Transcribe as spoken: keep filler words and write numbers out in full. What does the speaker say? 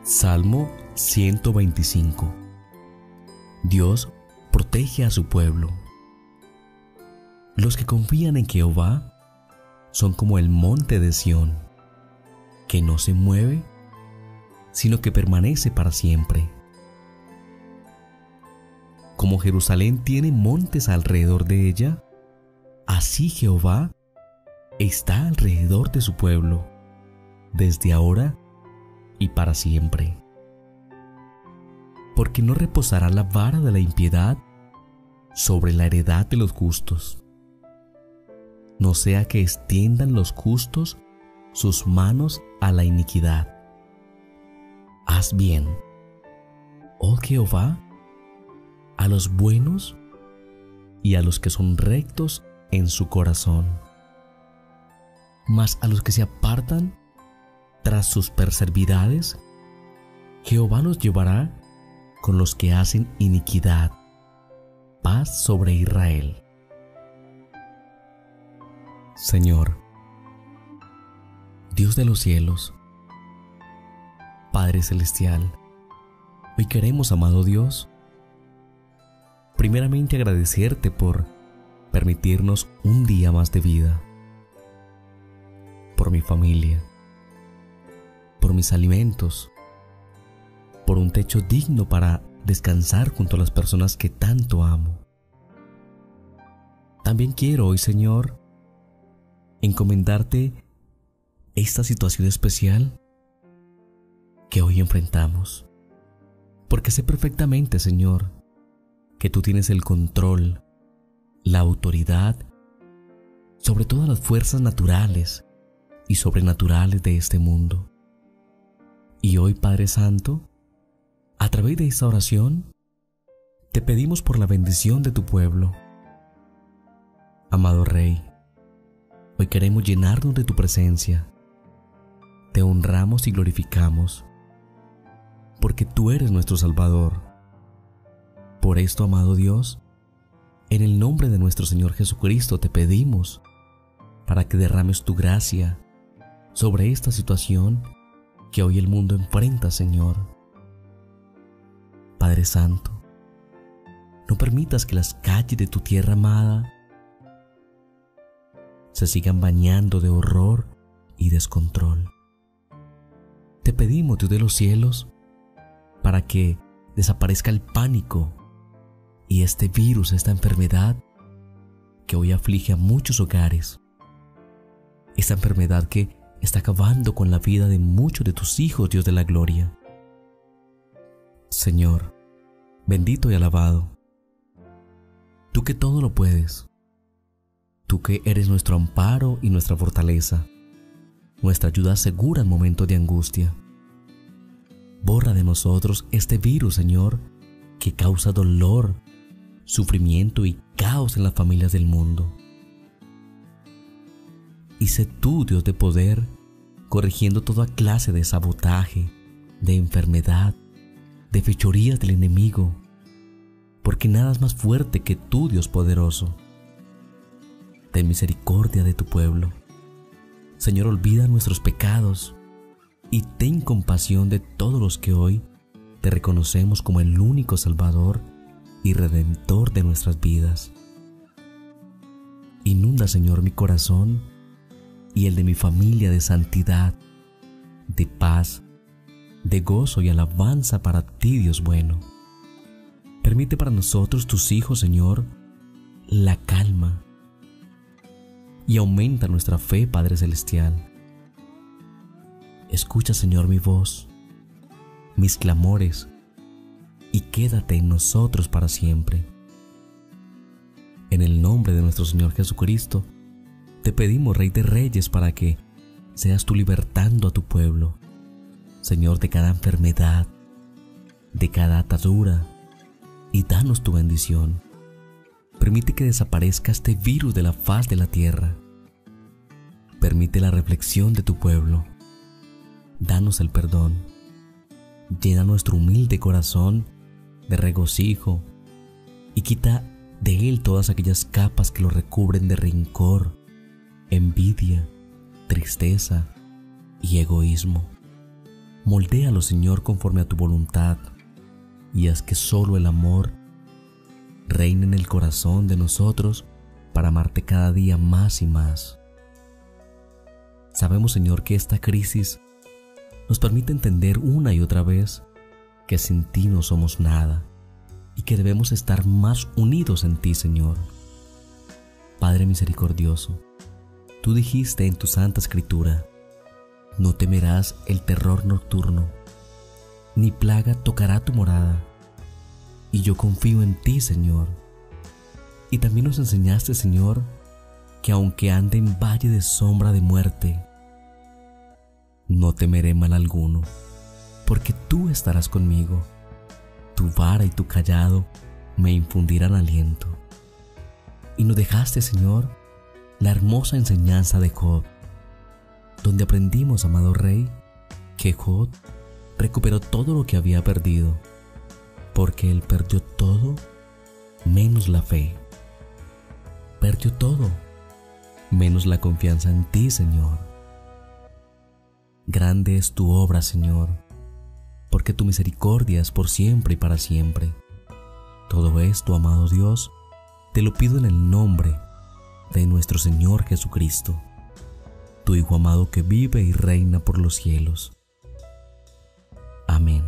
Salmo ciento veinticinco. Dios protege a su pueblo. Los que confían en Jehová son como el monte de Sión, que no se mueve, sino que permanece para siempre. Como Jerusalén tiene montes alrededor de ella, así Jehová está alrededor de su pueblo, desde ahora y para siempre. Porque no reposará la vara de la impiedad sobre la heredad de los justos, no sea que extiendan los justos sus manos a la iniquidad. Haz bien, oh Jehová, a los buenos y a los que son rectos en su corazón. Mas a los que se apartan tras sus perversidades, Jehová los llevará con los que hacen iniquidad. Paz sobre Israel. Señor, Dios de los cielos, Padre celestial, hoy queremos, amado Dios, primeramente agradecerte por permitirnos un día más de vida, por mi familia, por mis alimentos, por un techo digno para descansar junto a las personas que tanto amo. También quiero hoy, Señor, encomendarte esta situación especial que hoy enfrentamos, porque sé perfectamente, Señor, que tú tienes el control, la autoridad sobre todas las fuerzas naturales y sobrenaturales de este mundo. Y hoy, Padre Santo, a través de esta oración, te pedimos por la bendición de tu pueblo. Amado Rey, hoy queremos llenarnos de tu presencia. Te honramos y glorificamos, porque tú eres nuestro Salvador. Por esto, amado Dios, en el nombre de nuestro Señor Jesucristo te pedimos para que derrames tu gracia sobre esta situación que hoy el mundo enfrenta, Señor. Padre Santo, no permitas que las calles de tu tierra amada se sigan bañando de horror y descontrol. Te pedimos, Dios de los cielos, para que desaparezca el pánico y este virus, esta enfermedad que hoy aflige a muchos hogares. Esta enfermedad que está acabando con la vida de muchos de tus hijos, Dios de la gloria. Señor, bendito y alabado, tú que todo lo puedes, tú que eres nuestro amparo y nuestra fortaleza, nuestra ayuda segura en momentos de angustia. Borra de nosotros este virus, Señor, que causa dolor, sufrimiento y caos en las familias del mundo. Y sé tú, Dios de poder, corrigiendo toda clase de sabotaje, de enfermedad, de fechorías del enemigo, porque nada es más fuerte que tú, Dios poderoso. Ten misericordia de tu pueblo. Señor, olvida nuestros pecados y ten compasión de todos los que hoy te reconocemos como el único Salvador y Redentor de nuestras vidas. Inunda, Señor, mi corazón y el de mi familia de santidad, de paz, de gozo y alabanza para ti, Dios bueno. Permite para nosotros, tus hijos, Señor, la calma y aumenta nuestra fe, Padre Celestial. Escucha, Señor, mi voz, mis clamores, y quédate en nosotros para siempre. En el nombre de nuestro Señor Jesucristo, te pedimos, Rey de Reyes, para que seas tú libertando a tu pueblo, Señor, de cada enfermedad, de cada atadura, y danos tu bendición. Permite que desaparezca este virus de la faz de la tierra. Permite la reflexión de tu pueblo. Danos el perdón. Llena nuestro humilde corazón de regocijo y quita de él todas aquellas capas que lo recubren de rencor, envidia, tristeza y egoísmo. Moldéalo, Señor, conforme a tu voluntad, y haz que solo el amor reine en el corazón de nosotros para amarte cada día más y más. Sabemos, Señor, que esta crisis nos permite entender una y otra vez que sin ti no somos nada y que debemos estar más unidos en ti, Señor. Padre misericordioso, tú dijiste en tu Santa Escritura: no temerás el terror nocturno, ni plaga tocará tu morada. Y yo confío en ti, Señor. Y también nos enseñaste, Señor, que aunque ande en valle de sombra de muerte, no temeré mal alguno, porque tú estarás conmigo. Tu vara y tu cayado me infundirán aliento. Y nos dejaste, Señor, la hermosa enseñanza de Job, donde aprendimos, amado Rey, que Job recuperó todo lo que había perdido, porque él perdió todo menos la fe. Perdió todo menos la confianza en ti, Señor. Grande es tu obra, Señor, porque tu misericordia es por siempre y para siempre. Todo esto, amado Dios, te lo pido en el nombre de nuestro Señor Jesucristo, tu Hijo amado que vive y reina por los cielos. Amén.